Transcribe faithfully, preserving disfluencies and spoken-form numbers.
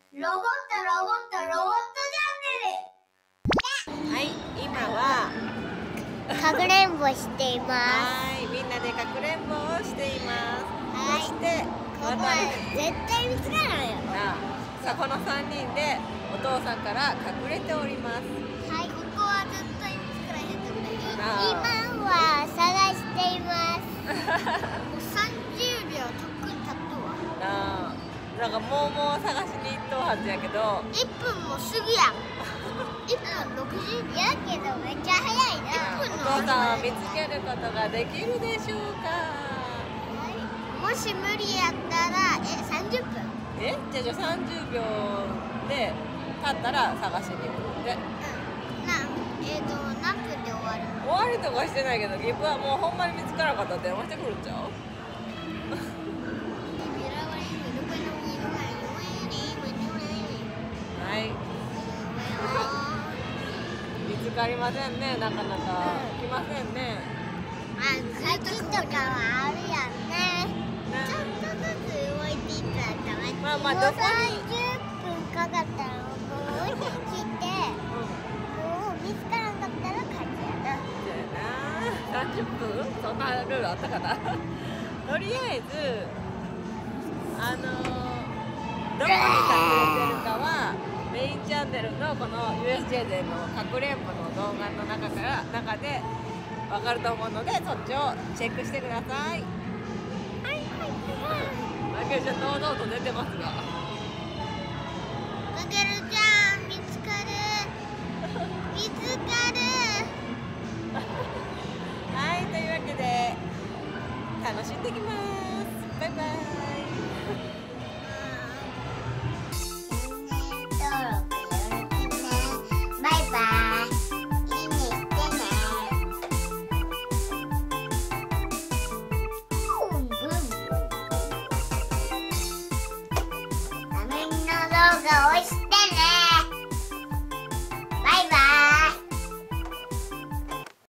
ロボットロボットロボットチャンネル。はい、今はかくれんぼしています。 はい、みんなでかくれんぼをしています。はい、そしてここは絶対見つからないよ。 さあ、このさんにんでお父さんから隠れております。 はい、ここは絶対見つからへんところ。今は探しています。もうさんじゅうびょうとっくに経ったわ。 なあ、なんかもうもう探しに行っとうはずやけどいっぷんも過ぎやん。いっぷんろくじやけどめっちゃ早いな。 お父さんは見つけることができるでしょうか。 もし無理やったらえさんじゅっぷん。 え、じゃあじゃあさんじゅうびょうで経ったら探しに行くんで。 うん、なえっ、ー、と何分で終わる？ 終わりとかしてないけど、ギブはもうほんまに見つからなかったら電話してくるんちゃう？はい。見つかりませんね、なかなか来ませんね。 あ、鍵とかはあるやんね。ちょっとずつ動いていったらたまに。 まあまあどこにさんじゅっぷんかかったらもう追い切って、もう見つからなかったら勝ちやな。 そうやな。さんじゅっぷん？そんなルールあったかな。とりあえずあのどこに隠れてるかはメインチャンネルのこの ユーエスジェー でのかくれんぼの動画の中から中で分かると思うので、そっちをチェックしてください。マケルちゃん堂々と出てますが。 かける